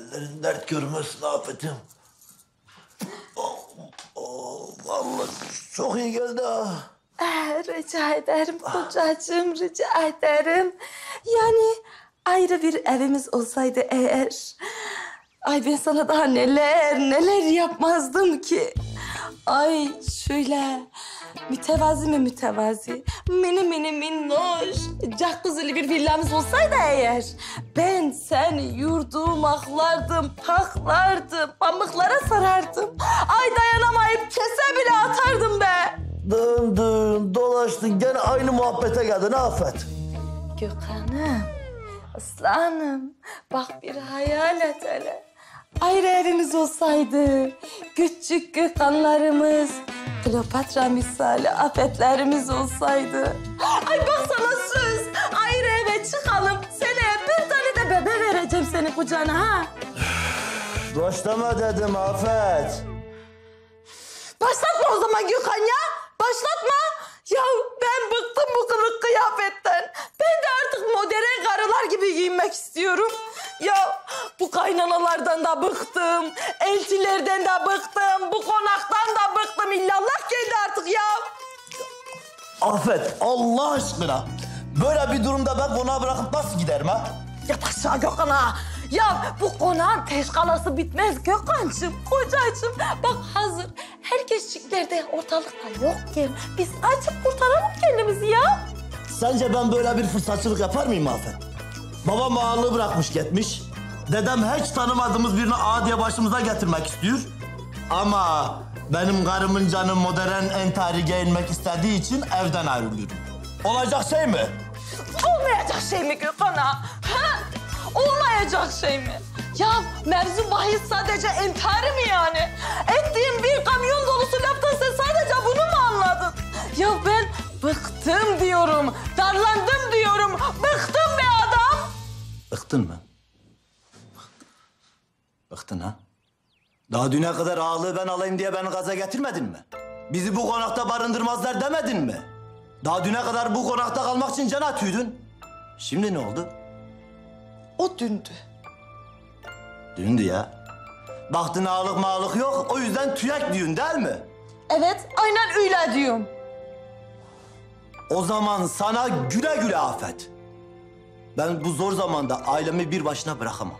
Ellerin dert görmesin Afet'im. Vallahi çok iyi geldi ha. Rica ederim kocacığım, rica ederim. Yani ayrı bir evimiz olsaydı eğer... Ay ben sana daha neler yapmazdım ki. Ay şöyle mütevazi mi mütevazi, mini minnoş, cakkuzeli bir villamız olsaydı eğer... Ben seni yurdumaklardım, paklardım, pamuklara sarardım. Ay dayanamayıp kese bile atardım be. Döndün, dolaştın, gene aynı muhabbete geldin Afet. Gökhan'ım, aslanım, bak bir hayal et hele. Ayrı evimiz olsaydı, küçük Gökhanlarımız, Kleopatra misali afetlerimiz olsaydı. Ay bak sana söz, ayrı eve çıkalım, seneye bir tane de bebe vereceğim senin kucağına ha. Başlama dedim Afet. Başlatma o zaman Gökhan ya, başlatma. Ya ben bıktım bu kılık kıyafetten. Ben de artık modern karılar gibi giyinmek istiyorum. Ya bu kaynanalardan da bıktım, eltilerden de bıktım, bu konaktan da bıktım. İllallah geldi artık ya. Afet, Allah aşkına. Böyle bir durumda ben konağı bırakıp nasıl giderim ha? Ya aşağı Gökhan ha. Ya bu konağın teşkalası bitmez Gökhan'cığım, kocacığım. Bak hazır herkesciklerde ortalıkta yokken biz açıp kurtaralım kendimizi ya. Sence ben böyle bir fırsatçılık yapar mıyım Afet? Babam ağırlığı bırakmış gitmiş. Dedem hiç tanımadığımız birini ağa diye başımıza getirmek istiyor. Ama benim karımın canı modern entari giyinmek istediği için evden ayrılıyorum. Olacak şey mi? Olmayacak şey mi Gökhan ha? Ha? Olmayacak şey mi? Ya mevzu bahis sadece entari mi yani? Ettiğin bir kamyon dolusu laftan sen sadece bunu mu anladın? Ya ben bıktım diyorum, darlandım diyorum, bıktım be adam. Bıktın mı? Bıktın ha? Daha düne kadar ağalığı ben alayım diye beni gaza getirmedin mi? Bizi bu konakta barındırmazlar demedin mi? Daha düne kadar bu konakta kalmak için can atıyordun. Şimdi ne oldu? O dündü. Dündü ya. Baktın ağalık mağalık yok, o yüzden tüyek diyorsun değil mi? Evet, aynen öyle diyorum. O zaman sana güle güle Afet. Ben bu zor zamanda ailemi bir başına bırakamam.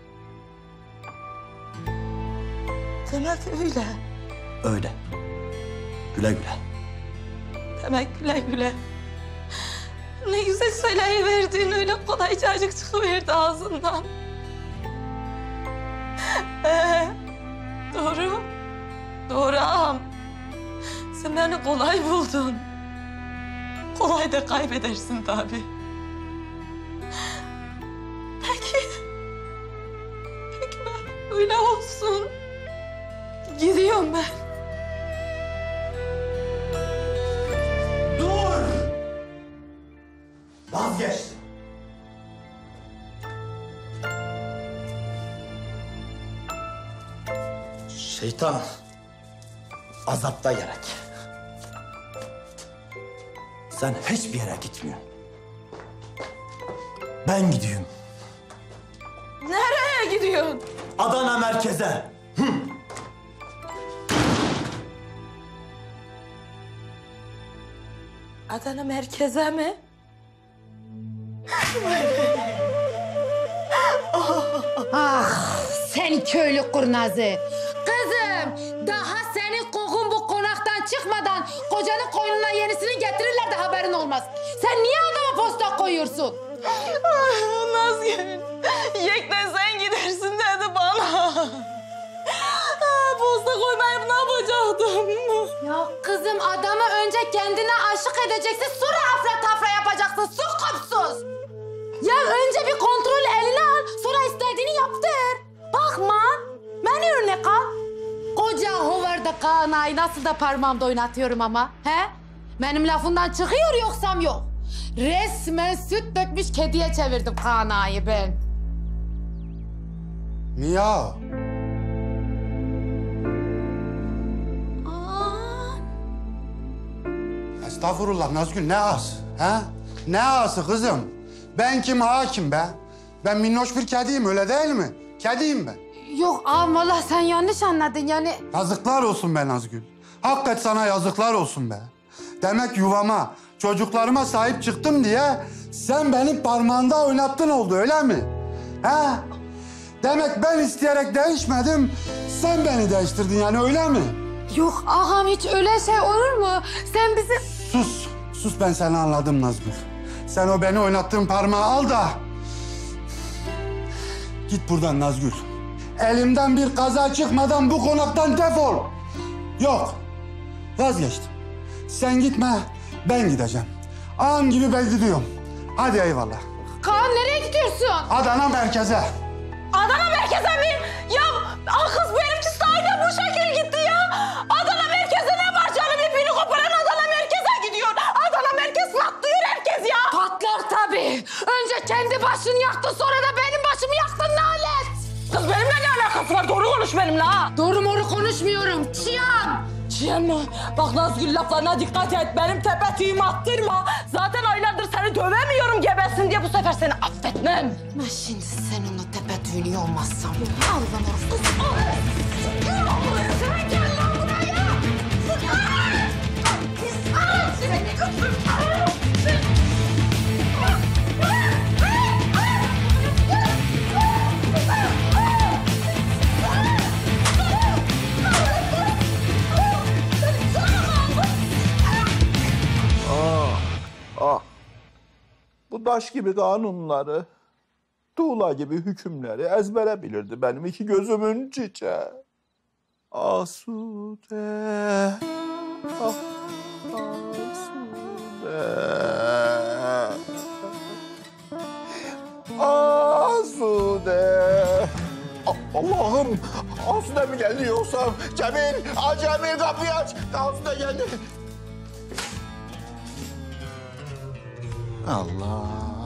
Demek öyle. Öyle. Güle güle. Demek güle güle. Ne güzel söyleyiverdiğin öyle kolaycacık çıkıverdi ağzından. Doğru. Doğru ağam. Sen beni kolay buldun. Kolay da kaybedersin tabii. Peki. Peki ben öyle olsun. Gidiyorum ben. Dur! Vazgeçtim. Şeytan azapta gerek. Sen hiçbir yere gitmiyorsun. Ben gidiyorum. Nereye gidiyorsun? Adana merkeze. Adana merkeze mi? Sen köylü kurnazı. Kızım, daha senin kokun bu konaktan çıkmadan kocanın koynuna yenisini getirirler de haberin olmaz. Sen niye adama posta koyuyorsun? Nazgül, yekten sen gidersin dedi bana. Posta koymayıp ne yapacaktım? Ya kızım, adamı önce kendine aşık edeceksin, sonra afra tafra yapacaksın, sokupsuz. Ya önce bir kontrol eline al, sonra istediğini yaptır. Bakma, beni örnek al. Koca hovarda Kaan ağayı nasıl da parmağımda oynatıyorum ama, he? Benim lafımdan çıkıyor yoksam yok. Resmen süt dökmüş kediye çevirdim Kaan ağayı ben. Miyav. Estağfurullah Nazgül, ne ağası? Ha? Ne ağası kızım? Ben kim, ha kim be? Ben minnoş bir kediyim, öyle değil mi? Kediyim ben. Yok ağam vallahi sen yanlış anladın yani. Yazıklar olsun be Nazgül. Hakikaten sana yazıklar olsun be. Demek yuvama, çocuklarıma sahip çıktım diye sen benim parmağında oynattın oldu öyle mi? He? Demek ben isteyerek değişmedim, sen beni değiştirdin yani öyle mi? Yok ağam hiç öyle şey olur mu? Sen bizim... Sus, sus ben seni anladım Nazgül. Sen o beni oynattığın parmağı al da... Git buradan Nazgül. Elimden bir kaza çıkmadan bu konaktan defol. Yok, vazgeçtim. Sen gitme, ben gideceğim. Ağam gibi ben gidiyorum. Hadi eyvallah. Kaan nereye gidiyorsun? Adana merkeze. Adana merkeze mi? Ya kız benimki sahiden bu şekil gitti ya. Adana merkeze ne var canım? İpini koparan Adana merkeze gidiyor. Adana merkez patlıyor herkes ya. Patlar tabii. Önce kendi başını yaktı sonra da benim başımı yaktın nalet. Kız benimle ne alakası var? Doğru konuş benimle ha. Doğru moru konuşmuyorum. Çiyan. Çiğen mi? Bak Nazgül laflarına dikkat et. Benim tepe tüyümü attırma. Zaten aylardır seni dövemiyorum gebesin diye bu sefer seni affetmem. Ben şimdi sen onu tepe tüyünü olmazsam. Allah'ım olsun. Sen gel lan buraya. Bu daş gibi kanunları, tuğla gibi hükümleri ezbere bilirdi benim iki gözümün çiçeği. Asude, ah, Asude. Allah'ım, Asude mi geldi yoksa? Cemil, Cemil kapıyı aç. Asude geldi. Allah.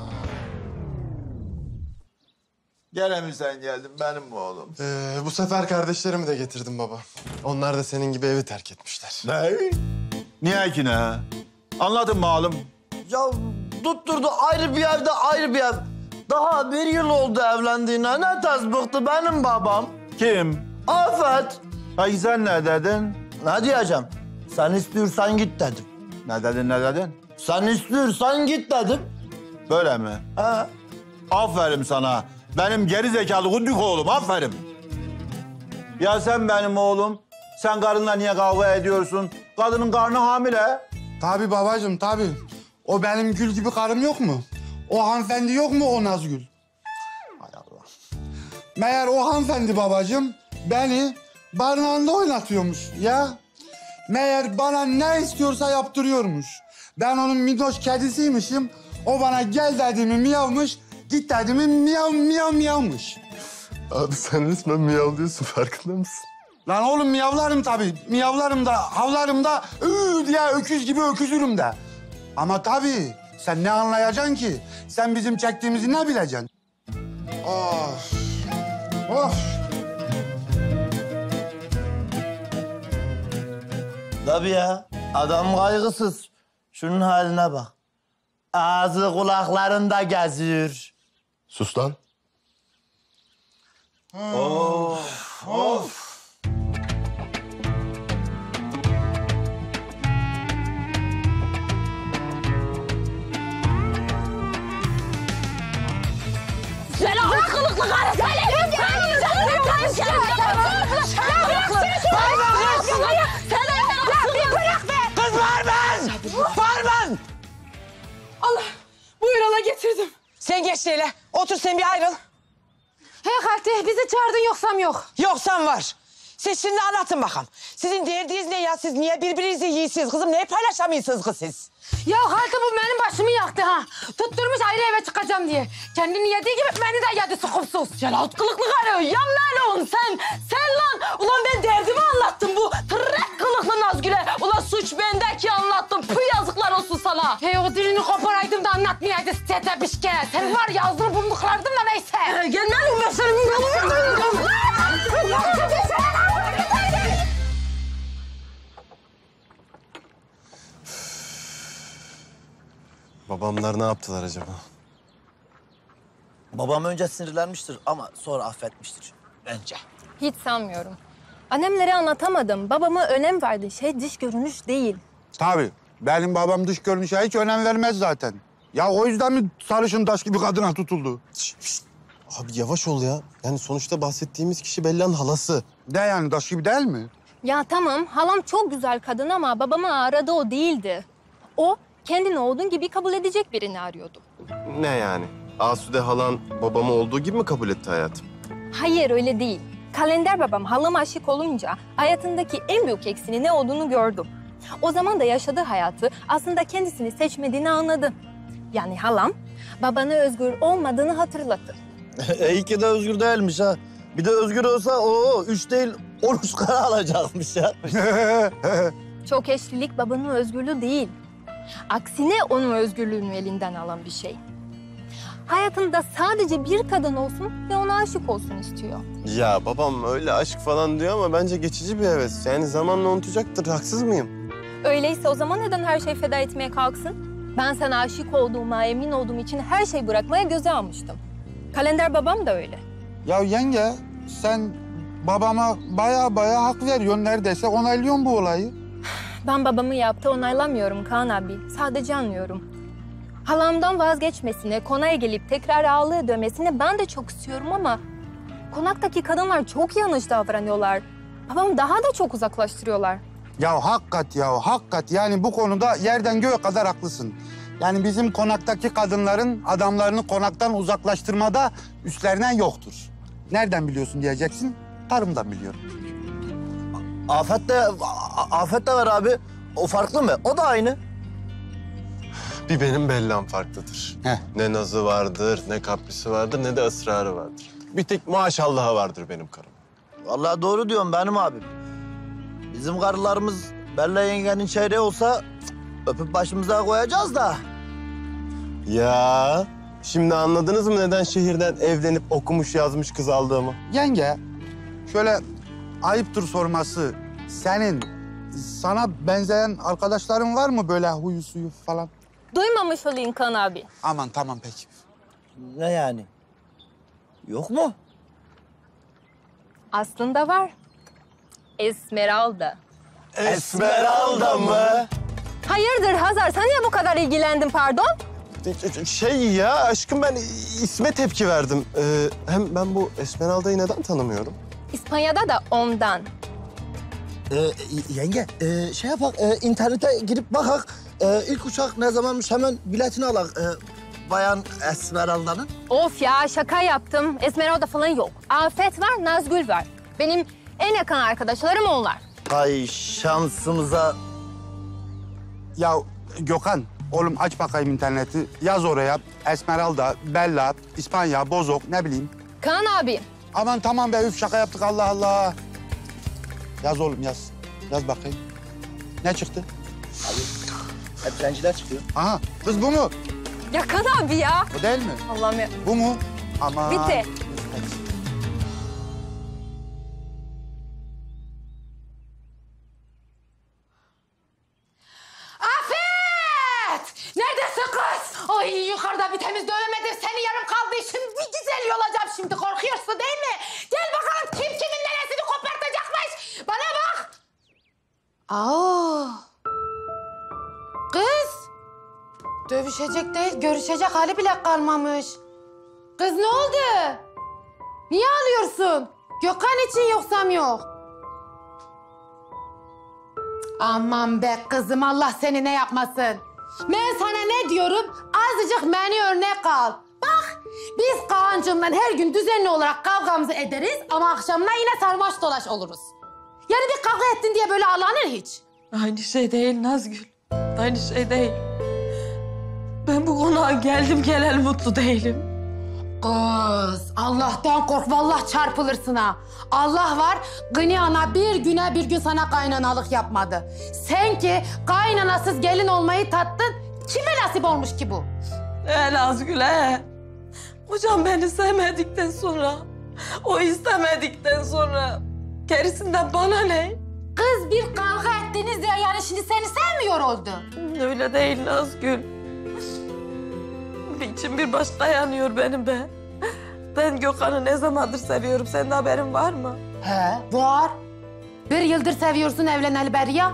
Gene mi sen geldin benim oğlum? Bu sefer kardeşlerimi de getirdim baba. Onlar da senin gibi evi terk etmişler. Ne? Niye ki ne? Anladın mı oğlum? Ya tutturdu ayrı bir evde ayrı bir ev. Daha bir yıl oldu evlendiğine. Ne tez bıktı benim babam. Kim? Afet. Ay sen ne dedin? Ne diyeceğim? Sen istiyorsan git dedim. Ne dedin, ne dedin? Sen istiyorsan git dedim. Böyle mi? Ha. Aferin sana. Benim geri zekalı gündük oğlum, aferin. Ya sen benim oğlum, sen karınla niye kavga ediyorsun? Kadının karnı hamile. Tabii babacığım tabii. O benim gül gibi karım yok mu? O hanımefendi yok mu o Nazgül? Hay Allah. Meğer o hanımefendi babacığım beni barınağında oynatıyormuş ya. Meğer bana ne istiyorsa yaptırıyormuş. Ben onun minnoş kedisiymişim. O bana gel dediğimi miyavmış, git dediğimi miyav miyav miyavmış. Abi sen resmen miyavlıyorsun, farkında mısın? Lan oğlum miyavlarım tabii. Miyavlarım da, havlarım da, diye öküz gibi öküzürüm de. Ama tabii sen ne anlayacaksın ki? Sen bizim çektiğimizi ne bileceksin? Of. Of. Tabii ya. Adam kaygısız. Şunun haline bak. Ağzı kulaklarında geziyor. Sus lan. Sen ağır kılıklı karı seni. Bağırman! Allah buyur hala getirdim. Sen geç şöyle. Otur sen bir ayrıl. He Kalti bizi çağırdın yoksam yok. Yoksan var. Siz şimdi anlatın bakalım. Sizin derdiniz ne ya? Siz niye birbirinizi yiyorsunuz kızım? Niye paylaşamıyorsunuz kız siz? Ya Kalti bu benim başımı yaktı ha. Tutturmuş ayrı eve çıkacağım diye. Kendini yediği gibi beni de yedi sukumsuz. Celat kılıklı karı yanlar olun sen. Sen lan. Ulan ben derdimi anlattım bu tırnak kılıklı Nazgül'e. Ulan suç bende ki anlattım. Pı yazıklar olsun sana. Hey o dilini koparaydım da anlatmayaydı sete pişke. Sen var ya ağzını burnunu kırardım da neyse. Gelmem ben senin yolunu. Babamlar ne yaptılar acaba? Babam önce sinirlenmiştir ama sonra affetmiştir. bence. Hiç sanmıyorum. Annemlere anlatamadım. Babama önem verdiği şey dış görünüş değil. Tabii. Benim babam dış görünüşe hiç önem vermez zaten. Ya o yüzden mi sarışın taş gibi kadına tutuldu? Abi yavaş ol ya. Yani sonuçta bahsettiğimiz kişi Bella'nın halası. De yani taş gibi değil mi? Ya tamam, halam çok güzel kadın ama babamı aradı o değildi. O, kendini olduğun gibi kabul edecek birini arıyordu. Ne yani? Asude halan babamı olduğu gibi mi kabul etti hayatım? Hayır, öyle değil. Kalender babam halama aşık olunca hayatındaki en büyük eksinin ne olduğunu gördü. O zaman da yaşadığı hayatı aslında kendisini seçmediğini anladı. Yani halam babana özgür olmadığını hatırlattı. İyi ki de özgür değilmiş ha. Bir de özgür olsa o 3 değil 10 Oscar alacakmış ya. Çok eşlilik babanın özgürlüğü değil. Aksine onun özgürlüğünü elinden alan bir şey. Hayatında sadece bir kadın olsun ve ona aşık olsun istiyor. Ya babam öyle aşk falan diyor ama bence geçici bir heves. Yani zamanla unutacaktır. Haksız mıyım? Öyleyse o zaman neden her şeyi feda etmeye kalksın? Ben sana aşık olduğuma emin olduğum için her şeyi bırakmaya göze almıştım. Kalender babam da öyle. Ya yenge sen babama baya hak veriyorsun neredeyse onaylıyorsun bu olayı. Ben babamı yaptı onaylamıyorum Kaan abi. Sadece anlıyorum. Halamdan vazgeçmesini, konağa gelip tekrar ağlığa dönmesini ben de çok istiyorum ama... konaktaki kadınlar çok yanlış davranıyorlar. Babamı daha da çok uzaklaştırıyorlar. Ya hakikat yani bu konuda yerden göğe kadar haklısın. Yani bizim konaktaki kadınların adamlarını konaktan uzaklaştırmada üstlerinden yoktur. Nereden biliyorsun diyeceksin, tarımdan biliyorum. Afet de var abi. O farklı mı? O da aynı. Bir benim Bellam farklıdır. Heh. Ne nazı vardır, ne kaprisi vardır, ne de ısrarı vardır. Bir tek maşallahı vardır benim karım. Vallahi doğru diyorum benim abim. Bizim karılarımız Bella yengenin çeyreği olsa öpüp başımıza koyacağız da. Ya şimdi anladınız mı neden şehirden evlenip okumuş yazmış kız aldığımı? Yenge, şöyle ayıptır sorması, sana benzeyen arkadaşların var mı böyle huyu suyu falan? Duymamış olayım Kaan abi. Aman tamam peki. Ne yani? Yok mu? Aslında var. Esmeralda. Esmeralda mı? Hayırdır Hazar, sen niye bu kadar ilgilendin pardon? Şey ya aşkım ben isme tepki verdim. Hem ben bu Esmeralda'yı neden tanımıyorum? İspanya'da da ondan. Yenge, şey yapak, internete girip bakak. İlk uçak ne zamanmış hemen biletini alak. Bayan Esmeralda'nın. Of ya, şaka yaptım. Esmeralda falan yok. Afet var, Nazgül var. Benim en yakın arkadaşlarım onlar. Ay şansımıza. Ya Gökhan, oğlum aç bakayım interneti. Yaz oraya Esmeralda, Bella, İspanya, Bozok ne bileyim. Kaan abi, Aman tamam be üf şaka yaptık Allah Allah. Yaz oğlum yaz. Yaz bakayım. Ne çıktı? Hep zenciler çıkıyor. Aha kız bu mu? ya Kaan abi ya. O değil mi? Allah'ım ya. Bu mu? Aman. Bitti. Afet! Neredesin kız? Ay yukarıda bir temiz dövemedim. Seni yarım kaldı. Şimdi bir güzel yolacağım şimdi. Korkuyorsun değil mi? Gel bakalım kim kimin neresini kopartacakmış. Bana bak. Aa. Kız. Dövüşecek değil, görüşecek hali bile kalmamış. Kız ne oldu? Niye ağlıyorsun? Gökhan için yoksam yok. Aman be kızım, Allah seni ne yapmasın. Ben sana ne diyorum? Azıcık beni örnek al. Bak, biz Kaan'cığımla her gün düzenli olarak kavgamızı ederiz ama akşamına yine sarmaş dolaş oluruz. Yani bir kavga ettin diye böyle ağlanır hiç. Aynı şey değil Nazgül. Aynı şey değil. Ben bu konağa geldim geleli mutlu değilim. Kız, Allah'tan kork, vallahi çarpılırsın ha. Allah var, Gıni ana bir güne bir gün sana kaynanalık yapmadı. Sen ki kaynanasız gelin olmayı tattın, kime nasip olmuş ki bu? Nazgül Hocam beni sevmedikten sonra, o istemedikten sonra gerisinden bana ne? Kız bir kavga ettiniz ya, yani şimdi seni sevmiyor oldu. Öyle değil Nazgül. İçim bir başka yanıyor benim be. Ben Gökhan'ı ne zamandır seviyorum. Senin haberin var mı? He, var. 1 yıldır seviyorsun evleneli beri ya.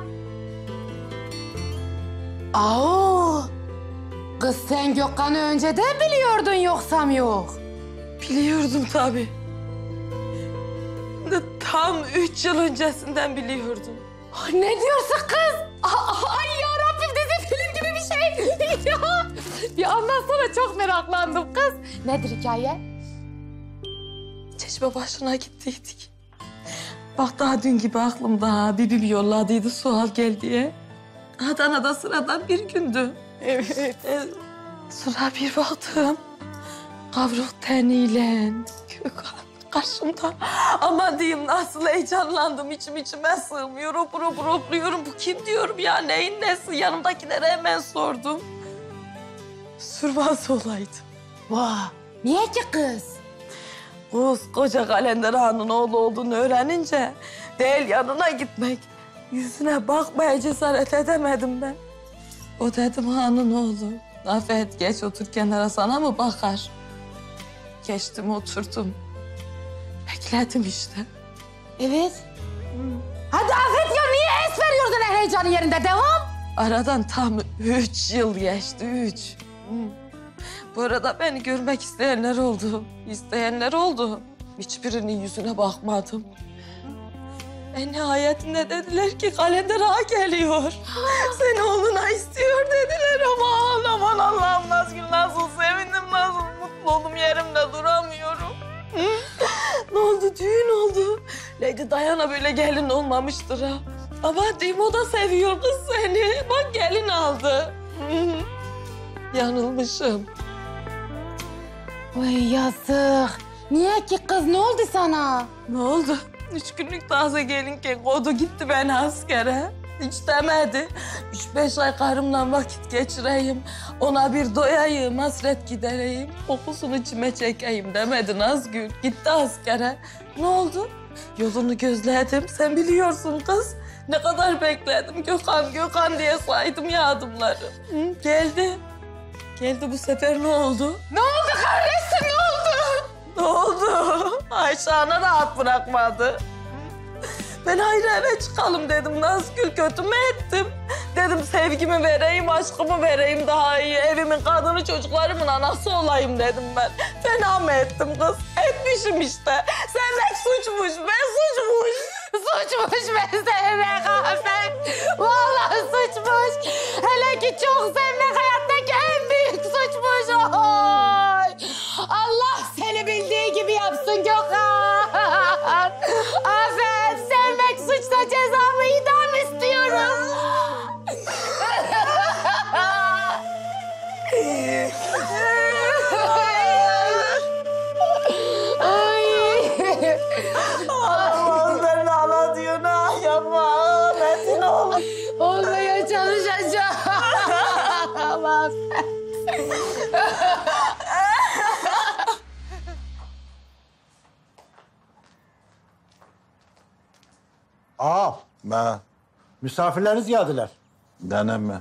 Aa, kız sen Gökhan'ı önceden biliyordun yoksam yok. Biliyordum tabii. Hem de tam 3 yıl öncesinden biliyordum. Ne diyorsun kız? Ay yarabbim dizi film gibi bir şey. Ya, bir anlatsana çok meraklandım kız. Nedir hikaye? Çeşme başına gittiydik. Bak daha dün gibi aklımda. Bibim yolladıydı Sual gel diye. Adana'da sıradan bir gündü. Evet. Sonra bir baktım. Kavruk teniyle Gökhan karşımda. Aman diyeyim nasıl heyecanlandım. İçime sığmıyor. Hopluyorum. Bu kim diyorum ya? Neyin nesi? Yanımdakilere hemen sordum. Sürmez olaydı. Vah, niye ki kız? Koca Kalender Ağa'nın oğlu olduğunu öğrenince değil yanına gitmek, yüzüne bakmaya cesaret edemedim ben. O dedim Ağa'nın oğlu. Afet geç otur kenara sana mı bakar? Geçtim oturdum. Bekledim işte. Evet. Hadi Afet ya niye es veriyorsun heyecanı yerinde devam? Aradan tam 3 yıl geçti, 3. Bu arada beni görmek isteyenler oldu. Hiçbirinin yüzüne bakmadım. Nihayetinde dediler ki Kalender Ağa geliyor. Seni oğluna istiyor dediler aman Allah'ım nasıl sevindim, nasıl mutlu oldum yerimde duramıyorum. Ne oldu? Düğün oldu. Lady Diana böyle gelin olmamıştır ha. Ama diyeyim o da seviyor kız seni. Bak gelin aldı. Yanılmışım. Vay yazık. Niye ki kız ne oldu sana? Ne oldu? 3 günlük taze gelinken kodu gitti beni askere. Hiç demedi. 3-5 ay karımla vakit geçireyim. Ona bir doyayım, hasret gidereyim. Kokusunu içime çekeyim demedi Nazgül. Gitti askere. Ne oldu? Yolunu gözledim. Sen biliyorsun kız. Ne kadar bekledim. Gökhan diye saydım ya adımları. Geldi. Geldi bu sefer ne oldu? Ne oldu kardeşim ne oldu? Ne oldu? Ayşe ana rahat bırakmadı. Ben ayrı eve çıkalım dedim. Nazgül kötü mü ettim? Dedim sevgimi vereyim, aşkımı vereyim daha iyi. Evimin kadını, çocuklarımın anası olayım dedim ben. Fena mı ettim kız? Etmişim işte. Sevmek suçmuş, Suçmuş ben sevmek Afet. Vallahi suçmuş. Hele ki çok sevmek hayattaki en büyük suçmuş. Oy. Allah seni bildiği gibi yapsın Gökhan. Afet sevmek suçsa cezamı idam istiyorum. Allah'ım sen de ala diyorsun ha. Yapma. Metin oğlum. Olmaya çalışacağım. Afet. Aa, Misafirleriniz geldiler. deneme.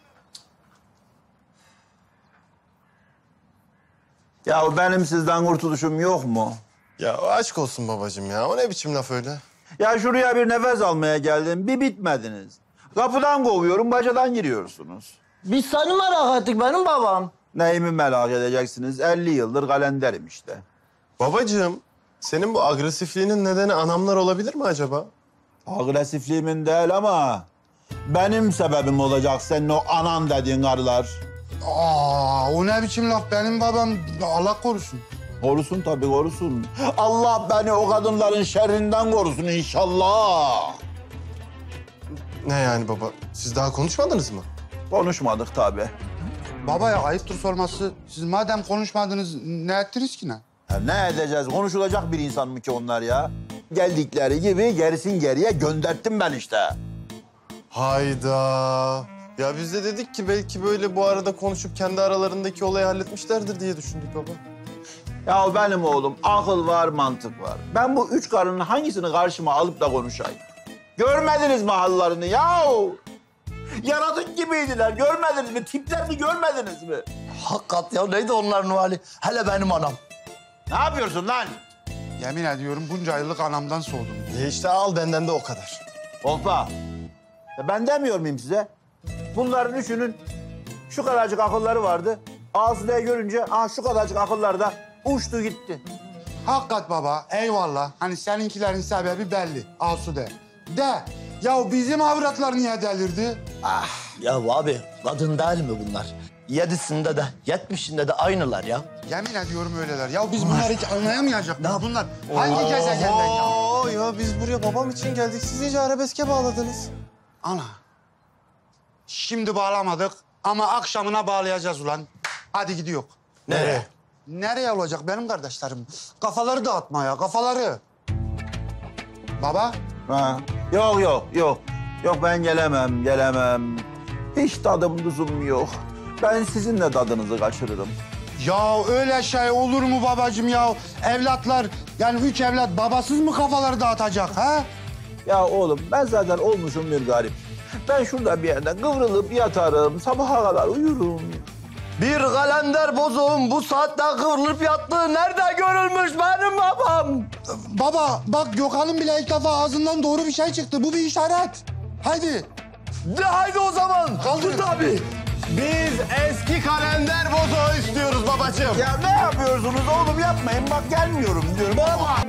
Ya benim sizden kurtuluşum yok mu? Ya aşk olsun babacığım ya. O ne biçim laf öyle? Ya şuraya bir nefes almaya geldim, bir bitmediniz. Kapıdan kovuyorum, bacadan giriyorsunuz. Biz seni merak ettik benim babam. Neyimi merak edeceksiniz? 50 yıldır kalenderim işte. Babacığım, senin bu agresifliğinin nedeni anamlar olabilir mi acaba? Agresifliğimin değil ama benim sebebim olacak senin o anan dediğin karılar. O ne biçim laf benim babam Allah korusun. Korusun tabii korusun. Allah beni o kadınların şerrinden korusun inşallah. Ne yani baba? Siz daha konuşmadınız mı? Konuşmadık tabii. Baba ya ayıptır sorması. Siz madem konuşmadınız ne ettiniz ki ne? Ya ne edeceğiz? Konuşulacak bir insan mı ki onlar ya? Geldikleri gibi gerisin geriye gönderttim ben işte. Hayda. Ya biz de dedik ki belki böyle bu arada konuşup kendi aralarındaki olayı halletmişlerdir diye düşündük baba. Ya benim oğlum akıl var, mantık var. Ben bu 3 karının hangisini karşıma alıp da konuşayım? Görmediniz mi hallerini yahu? Yaratık gibiydiler, görmediniz mi? Tiplerini görmediniz mi? Hakikat ya neydi onların hali? Hele benim anam. Ne yapıyorsun lan? Yemin ediyorum bunca yıllık anamdan soğudum. İşte al benden de o kadar. Hoppa. Ya ben demiyor muyum size? Bunların üçünün şu kadarcık akılları vardı. Asude'yi görünce şu kadarcık akıllar da uçtu gitti. Hakikat baba, eyvallah. Hani seninkilerin sebebi belli, Asude. De, ya bizim avratlar niye delirdi? Ya abi kadın değil mi bunlar? 7'sinde de 70'inde de aynılar ya. Yemin ediyorum öyleler. Ya biz bunları hiç anlayamayacak mıyız? Bunlar hangi gezegenden ya? Oo ya biz buraya babam için geldik. Siz iyice arabeske bağladınız. Ana. Şimdi bağlamadık ama akşamına bağlayacağız ulan. Hadi gidiyor. Nereye? Nereye olacak benim kardeşlerim? Kafaları dağıtmaya, kafaları. Baba, Ha. Yok. Yok ben gelemem. Hiç tadım tuzum yok. Ben sizin de tadınızı kaçırırım. ya öyle şey olur mu babacığım ya? Evlatlar, yani 3 evlat babasız mı kafaları dağıtacak ha? Ya oğlum ben zaten olmuşum bir garip. Ben şurada bir yerde kıvrılıp yatarım, sabaha kadar uyurum. Bir kalender bozuğum bu saatte kıvrılıp yattığı nerede görülmüş benim babam? Baba, bak Gökhan'ın bile ilk defa ağzından doğru bir şey çıktı. Bu bir işaret. Haydi. De haydi o zaman. Kaldır tabii. Biz eski kalender bozoğu istiyoruz babacığım. Ya ne yapıyorsunuz oğlum yapmayın bak gelmiyorum diyorum. Baba.